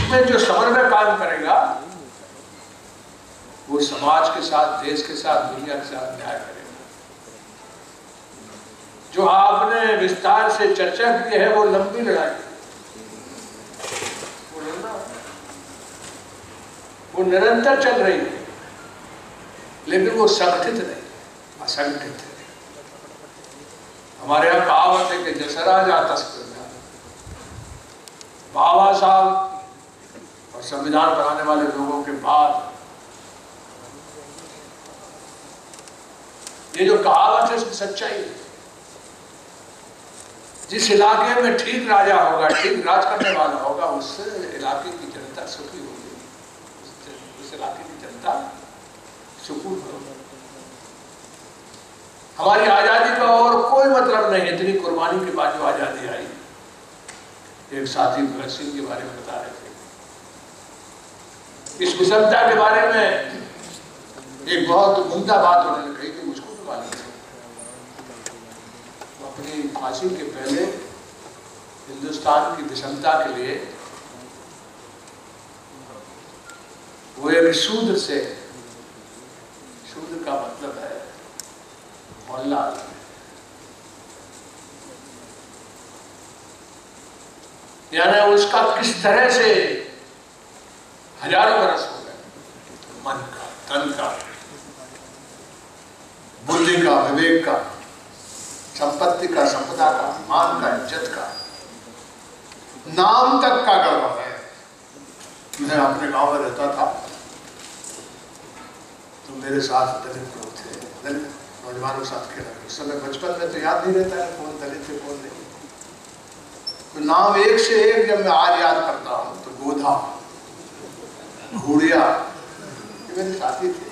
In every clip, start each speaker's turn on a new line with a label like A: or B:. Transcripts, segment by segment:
A: इसमें जो समन्वय काम करेगा वो समाज के साथ, देश के साथ, दुनिया के साथ न्याय करेगा। जो आपने विस्तार से चर्चा की है वो लंबी लड़ाई, वो लड़ना, वो निरंतर चल रही है, लेकिन वो संगठित नहीं, असंगठित है। हमारे यहाँ कहावत है कि जसरा जाता बाबा साहब और संविधान बनाने वाले लोगों के बाद ये जो कहावत है उसकी सच्चाई है। जिस इलाके में ठीक राजा होगा, ठीक राज करने वाला होगा, उससे इलाके की जनता सुखी होगी, उस इलाके की जनता सुकून होगी। हमारी आजादी का और कोई मतलब नहीं, इतनी कुर्बानी के बाद जो आजादी आई। एक साथी भगत सिंह के बारे में बता रहे थे, इस विषमता के बारे में एक बहुत उम्दा बात उन्होंने कही कि मुझको भी मालूम है। अपनी फांसी के पहले हिंदुस्तान की विषमता के लिए वो एक शूद्र से, शूद्र का मतलब है मोहल्ला, यानी उसका किस तरह से हजारों बरस हो गए, मन का, तन का, बुद्धि का, विवेक का, संपत्ति का, संपदा का, मान का, इज्जत का, नाम तक का गड़बड़ है। मैं अपने गांव में रहता था तो मेरे साथ दलित लोग थे, दलित नौजवानों के साथ खेला। उस समय बचपन में तो याद नहीं रहता है कौन दलित है कौन नहीं। तो नाम एक से एक जब मैं आज याद करता हूँ तो गोधा, घोड़िया, ये मेरे साथी थे।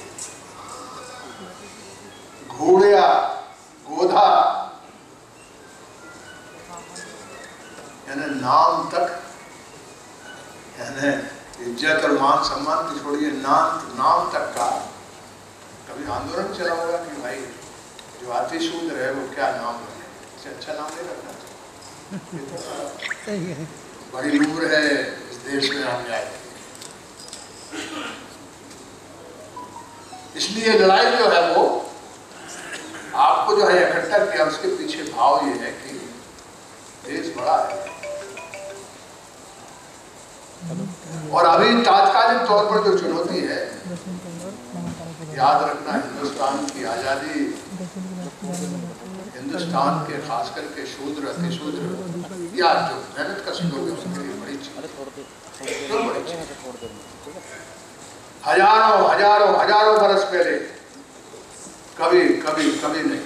A: घोड़िया, गोधा, यानी नाम तक, यानी इज्जत और मान सम्मान की छोड़िए, नाम तक का कभी आंदोलन चला होगा कि भाई जो अति शूद्र है वो क्या नाम रखे, इससे अच्छा नाम नहीं रखना चाहिए। बड़ी लूर है इस देश में हम जाए। इसलिए लड़ाई जो है वो आपको जो है इकट्ठा किया, उसके पीछे भाव ये है कि देश बड़ा है और अभी तात्कालिक तौर पर जो चुनौती है, याद रखना, हिंदुस्तान की आजादी, हिंदुस्तान के खास करके शूद्र, अति शूद्र या जो मेहनत का सुलोग है उनके लिए बड़ी चीज। हजारों हजारों हजारों बरस पहले कभी कभी कभी नहीं,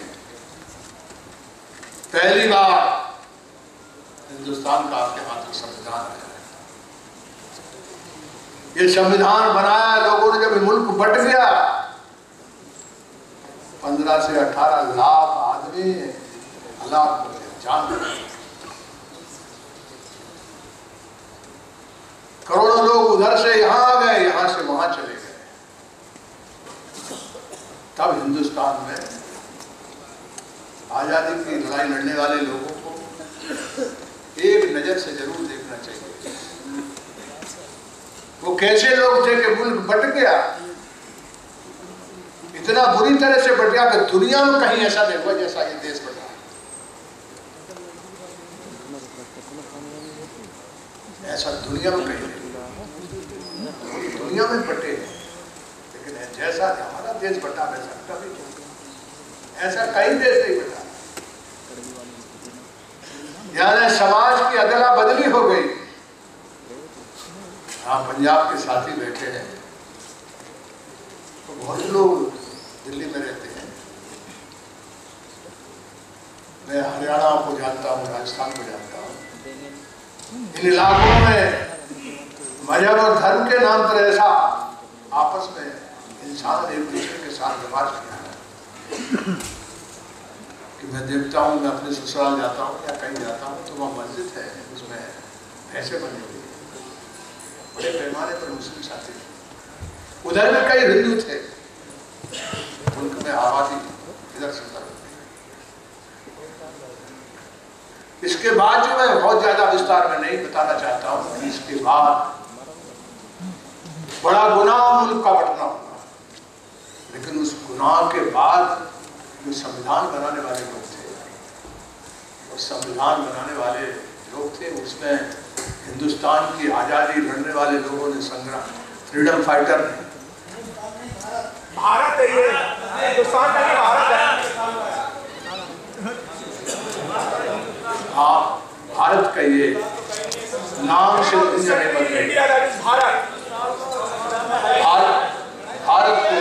A: पहली बार हिंदुस्तान का आपके हाथ में संविधान आया। ये संविधान बनाया लोगों ने, जब मुल्क बट गया 15 से 18 लाख आदमी हलाक हो गए, जान गए। करोड़ों लोग उधर से यहां आ गए, यहां से वहां चले गए। तब हिंदुस्तान में आजादी की लड़ाई लड़ने वाले लोगों को एक नजर से जरूर देखना चाहिए। वो कैसे लोग थे कि मुल्क बट गया, इतना बुरी तरह से बट गया कि दुनिया में कहीं ऐसा नहीं हुआ जैसा ये देश बटा। ऐसा दुनिया में कहीं नहीं, दुनिया में बटे, लेकिन जैसा हमारा देश बटा वैसा कभी ऐसा कई देश नहीं बटा। यानी समाज की अदला बदली हो गई। हाँ, पंजाब के साथी बैठे हैं तो बहुत लोग दिल्ली में रहते हैं, मैं हरियाणा को जानता हूँ, राजस्थान को जानता हूँ। इन इलाकों में मजहब और धर्म के नाम पर ऐसा आपस में इंसान एक दूसरे के साथ व्यवहार किया है कि मैं देखता हूँ, मैं अपने ससुराल जाता हूँ या कहीं जाता हूँ तो वहाँ मस्जिद है, उसमें भैंसे बनी हुई, बड़े पैमाने पर मुस्लिम साथी थे। उधर में कई हिंदू थे, मुल्क में आबादी इधर से उधर। इसके बाद जो मैं बहुत ज्यादा विस्तार में नहीं बताना चाहता हूँ, इसके बाद बड़ा गुनाह मुल्क का बंटना होगा, लेकिन उस गुनाह के बाद जो संविधान बनाने वाले लोग थे, और संविधान बनाने वाले लोग थे, उसमें हिंदुस्तान की आज़ादी लड़ने वाले लोगों ने संग्राम, फ्रीडम फाइटर ने,
B: भारत है ये, हिंदुस्तान का भारत है।
A: हाँ, भारत का ये नाम से दुनिया नहीं बन गई।
B: भारत
A: भारत को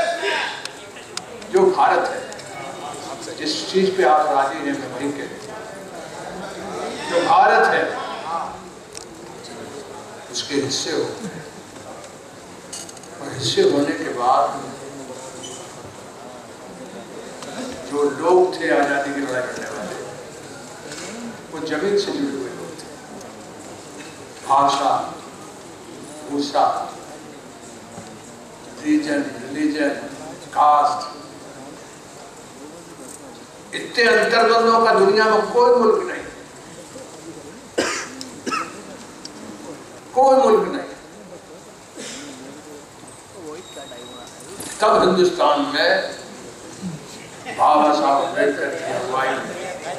A: जो भारत है, जिस चीज पे आप राजी हैं मैं वही कह, जो भारत है उसके हिस्से हो, और हिस्से होने के बाद जो लोग थे आजादी की लड़ाई लड़ने वाले, वो जमीन से जुड़े हुए लोग थे। भाषा, भूषा, रीजन, रिलीजन, कास्ट, इतने अंतर्बंधों का दुनिया में कोई मुल्क नहीं, कोई मुल्क नहीं। तब हिंदुस्तान में बाबा साहब अम्बेडकर की अगुवाई में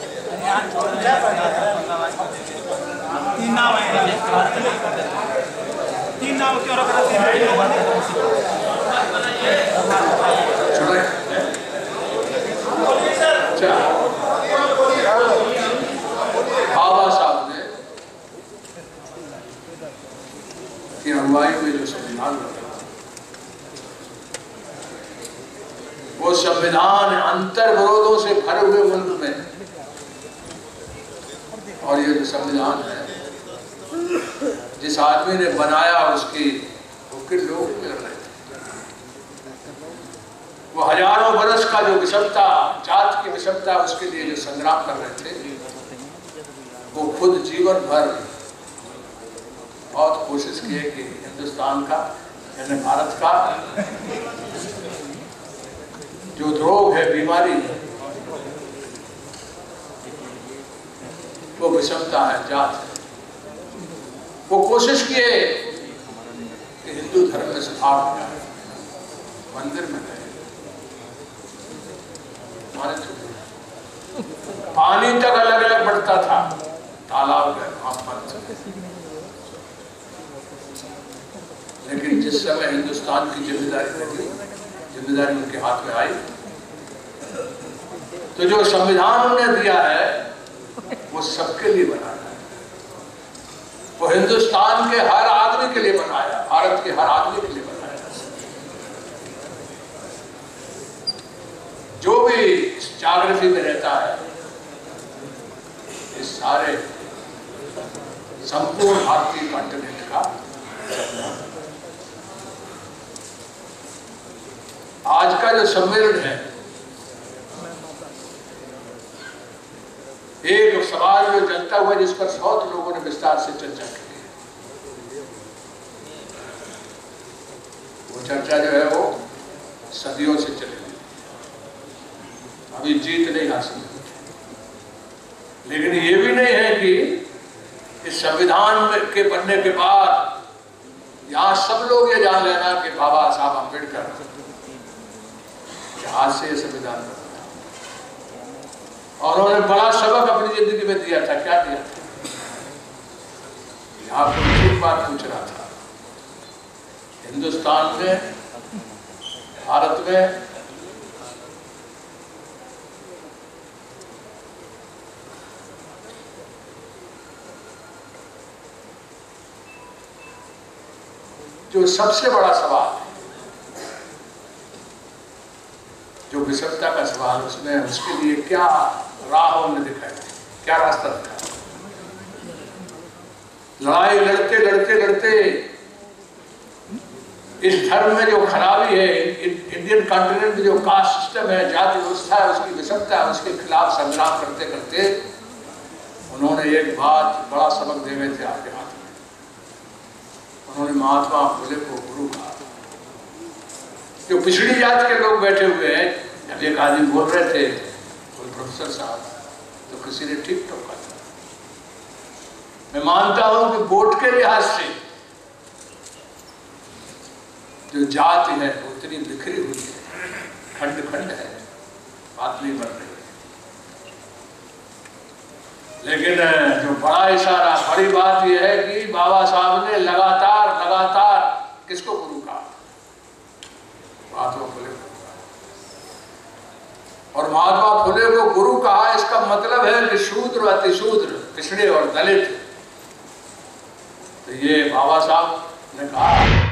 A: बाबा साहब ने की अगुवाई में जो संविधान बना, वो संविधान अंतर विरोधों से भरे हुए मुल्क में, और ये जो संविधान है जिस आदमी ने बनाया उसकी लोग मिल रहे थे, वो हजारों बरस का जो विषमता, जात की विषमता, उसके लिए जो संग्राम कर रहे थे, वो खुद जीवन भर बहुत कोशिश किए कि हिंदुस्तान का, यानी भारत का जो रोग है, बीमारी है, वो विषमता है, जात है, वो कोशिश किए कि हिंदू धर्म में सुधार हो जाए। मंदिर में गए, पानी तक अलग अलग बढ़ता था, तालाब गए, लेकिन जिस समय हिंदुस्तान की जिम्मेदारी लगी, जिम्मेदारी उनके हाथ में आई, तो जो संविधान उन्हें दिया है वो सबके लिए बनाया है, वो हिंदुस्तान के हर आदमी के लिए बनाया, भारत के हर आदमी के लिए बनाया। जो भी इस ज्योग्राफी में रहता है, इस सारे संपूर्ण भारतीय कॉन्टिनेंट का, आज का जो सम्मेलन है, एक सवाल जो चलता हुआ जिस पर बहुत लोगों ने विस्तार से चर्चा की, वो चर्चा जो है वो सदियों से चली, अभी जीत नहीं हासिल हुई। लेकिन ये भी नहीं है कि इस संविधान के बनने के बाद यहाँ सब लोग ये जान लेना कि बाबा साहब अम्बेडकर आज से ये संविधान बना, और उन्होंने बड़ा सबक अपनी जिंदगी में दिया था। क्या दिया था? यहाँ पर एक बात पूछ रहा था, हिंदुस्तान में, भारत में जो सबसे बड़ा सवाल है, जो विषमता का सवाल, उसमें उसके लिए क्या राह उन्होंने दिखाई, क्या रास्ता दिखाया? लड़ाई लड़ते लड़ते लड़ते इस धर्म में जो खराबी है, इंडियन कॉन्टिनेंट में जो कास्ट सिस्टम है, जाति व्यवस्था है, उसकी विषमता है, उसके खिलाफ संग्राम करते करते उन्होंने एक बात, बड़ा सबक दे गए थे आपके हाथ में। उन्होंने महात्मा फुले को गुरु कहा। जो पिछड़ी जात के लोग बैठे हुए हैं, जब एक आदमी बोल रहे थे, कोई प्रोफेसर साहब, तो किसी ने ठीक टोका था। मैं मानता हूं कि वोट के लिहाज से जो जाति है वो इतनी बिखरी हुई है, खंड खंड है, बात नहीं बन रही है। लेकिन जो बड़ा इशारा, बड़ी बात यह है कि बाबा साहब ने लगातार लगातार किसको गुरु कहा? महात्मा फुले को। और महात्मा फुले को गुरु कहा, इसका मतलब है कि शूद्र अतिशूद्र, पिछड़े और दलित, तो ये बाबा साहब ने कहा